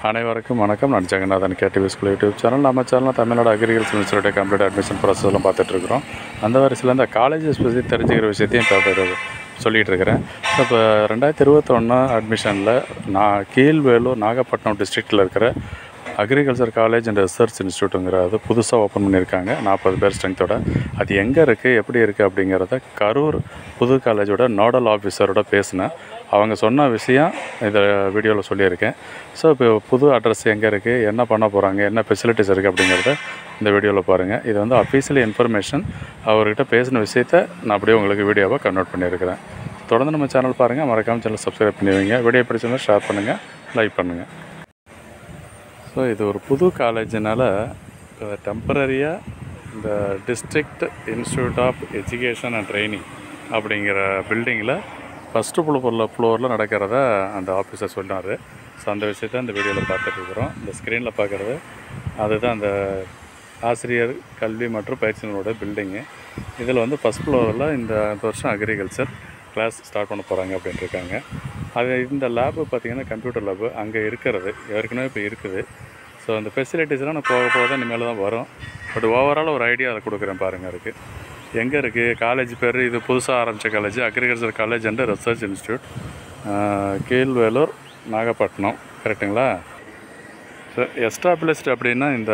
அனைவருக்கும் வணக்கம். நான் Jeganathan KTV school YouTube channel. நம்ம சேனலில் Tamil Nadu agriculture university complete admission ப்ராசஸ்லாம் பார்த்துட்ருக்குறோம். அந்த வரிசையில் இந்த காலேஜஸ் பற்றி தெரிஞ்சுக்கிற விஷயத்தையும் இப்போ சொல்லிகிட்டு இருக்கிறேன். இப்போ 2021 அட்மிஷனில் கீழ்வேலூர் நாகப்பட்டினம் டிஸ்ட்ரிக்டில் இருக்கிற அக்ரிகல்ச்சர் காலேஜ் அண்ட் ரிசர்ச் இன்ஸ்டியூட்டுங்கிறது புதுசாக ஓப்பன் பண்ணியிருக்காங்க. 40 பேர் ஸ்ட்ரென்த்தோட. அது எங்கே இருக்குது, எப்படி இருக்குது அப்படிங்கிறத கரூர் புது காலேஜோட நோடல் ஆஃபீஸரோட பேசினேன். அவங்க சொன்ன விஷயம் இதை வீடியோவில் சொல்லியிருக்கேன். ஸோ இப்போ புது அட்ரஸ் எங்கே இருக்குது, என்ன பண்ண போகிறாங்க, என்ன ஃபெசிலிட்டிஸ் இருக்குது அப்படிங்கிறத இந்த வீடியோவில் பாருங்கள். இது வந்து அஃபீஷியல் இன்ஃபர்மேஷன். அவர்கிட்ட பேசின விஷயத்தை நான் அப்படியே உங்களுக்கு வீடியோவாக கன்வெர்ட் பண்ணியிருக்கிறேன். தொடர்ந்து நம்ம சேனல் பாருங்கள். மறக்காமல் சேனல் சப்ஸ்கிரைப் பண்ணுவீங்க. வீடியோ பிடிச்சிருந்தா ஷேர் பண்ணுங்கள், லைக் பண்ணுங்கள். ஸோ இது ஒரு புது காலேஜினால் டெம்பரரியாக இந்த district institute of education and training அப்படிங்கிற பில்டிங்கில் ஃபஸ்ட்டு ஃப்ளோரில் நடக்கிறத அந்த ஆஃபீஸர் சொன்னார். ஸோ அந்த விஷயத்தை இந்த வீடியோவில் பார்த்துட்ருக்குறோம். இந்த ஸ்க்ரீனில் பார்க்குறது அதுதான் அந்த ஆசிரியர் கல்வி மற்றும் பயிற்சியினரோட பில்டிங்கு. இதில் வந்து ஃபஸ்ட் ஃப்ளோரில் இந்த வருஷம் அக்ரிகல்ச்சர் கிளாஸ் ஸ்டார்ட் பண்ண போகிறாங்க அப்படின்ட்டுருக்காங்க. அது இந்த லேபு பார்த்திங்கன்னா கம்ப்யூட்டர் லேபு அங்கே இருக்கிறது ஏற்கனவே இப்போ இருக்குது. ஸோ அந்த ஃபெசிலிட்டிஸ்லாம் நான் போக தான் இனிமேல் தான் வரும். பட் ஓவரால் ஒரு ஐடியா அதை கொடுக்குறேன் பாருங்கள். இருக்குது எங்கே இருக்குது காலேஜ் பேர், இது புதுசாக ஆரம்பித்த college agriculture college and research institute, Kilvelur, Nagapattinam. கரெக்டுங்களா? ஸோ எஸ்டாப்ளிஷ்டு அப்படின்னா இந்த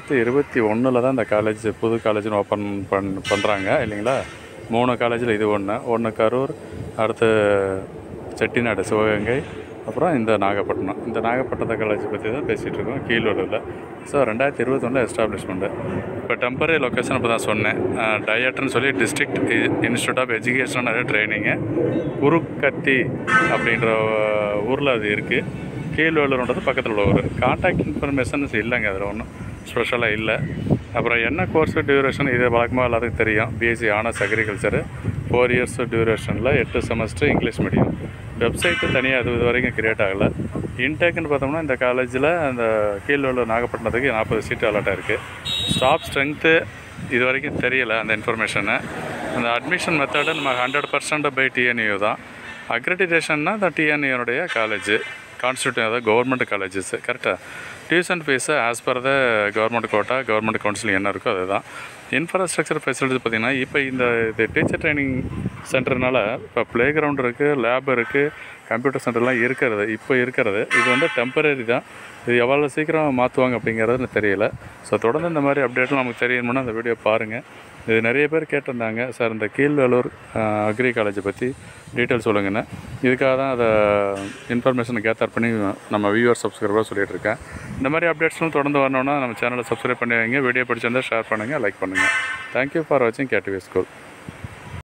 2021 தான் இந்த காலேஜ் புது காலேஜ்னு ஓப்பன் பண்ணுறாங்க இல்லைங்களா? 3 காலேஜில் இது ஒன்று கரூர், அடுத்து செட்டிநாடு சிவகங்கை, அப்புறம் இந்த நாகப்பட்டினம். இந்த நாகப்பட்டினத்தை காலேஜ் பற்றி தான் பேசிகிட்டு இருக்கோம் கீழ்வேலூரில். So 2021 establishment. இப்போ டெம்பரரி லொக்கேஷன் இப்போ தான் சொன்னேன். டயட்னு சொல்லி district institute of education and ட்ரைனிங்கு குருக்கத்தி அப்படின்ற ஊரில் அது இருக்குது. கீழ்வேலூர்ன்றது பக்கத்தில் உள்ள ஊர். கான்டாக்ட் இன்ஃபர்மேஷன்ஸ் இல்லைங்க, அதில் ஒன்றும் ஸ்பெஷலாக இல்லை. அப்புறம் என்ன கோர்ஸு டியூரேஷன், இது வழக்கமாக எல்லாத்துக்கும் தெரியும். பிஎஸ்சி ஆனர்ஸ் அக்ரிகல்ச்சரு 4 இயர்ஸ் டியூரேஷனில் 8 செமஸ்டர் இங்கிலீஷ் மீடியம். வெப்சைட்டு தனியாக அது இது வரைக்கும் க்ரியேட் ஆகலை. இன்டேக்குன்னு பார்த்தோம்னா இந்த காலேஜில் அந்த கீழ்வேலூர் நாகப்பட்டினத்துக்கு 40 சீட்டு அலாட்டாக இருக்குது. ஸ்டாஃப் ஸ்ட்ரென்த்து இது வரைக்கும் தெரியலை அந்த இன்ஃபர்மேஷனை. அந்த அட்மிஷன் மெத்தடு நம்ம 100% பை TNAU தான். அக்ரெடிடேஷன்னா இந்த TNAUனுடைய காலேஜு கான்ஸ்டியூட், அதாவது கவர்மெண்ட் காலேஜஸ். கரெக்டாக tuition fees as per the government quota, government counselling என்ன இருக்கோ அதுதான். இன்ஃப்ராஸ்ட்ரக்சர் ஃபெசிலிட்டிஸ் பார்த்திங்கன்னா இப்போ இந்த டீச்சர் ட்ரைனிங் சென்டர்னால இப்போ ப்ளே கிரவுண்ட் இருக்குது, லேப் இருக்குது, கம்ப்யூட்டர் சென்டர்லாம் இருக்கிறது இப்போ இருக்கிறது. இது வந்து டெம்பரரி தான். இது எவ்வளோ சீக்கிரம் மாற்றுவாங்க அப்படிங்கிறது தெரியல. ஸோ தொடர்ந்து இந்த மாதிரி அப்டேட்லாம் நமக்கு தெரியணும்னா அந்த வீடியோ பாருங்கள். இது நிறைய பேர் கேட்டிருந்தாங்க, சார் இந்த கீழ்வேலூர் அக்ரி காலேஜை பற்றி டீட்டெயில் சொல்லுங்கன்னு. இதுக்காக தான் அதை இன்ஃபர்மேஷனை கேதர் பண்ணி நம்ம வியூவர் சப்ஸ்கிரைபராக சொல்லிகிட்டு இருக்கேன். இந்த மாதிரி அப்டேட்ஸ்லாம் தொடர்ந்து வரணுன்னா நம்ம சேனலை சப்ஸ்கிரைப் பண்ணி வைங்க. வீடியோ பிடிச்சிருந்தால் ஷேர் பண்ணுங்கள், லைக் பண்ணுங்கள். தேங்க்யூ ஃபார் வாட்சிங் கேடிவி ஸ்கூல்.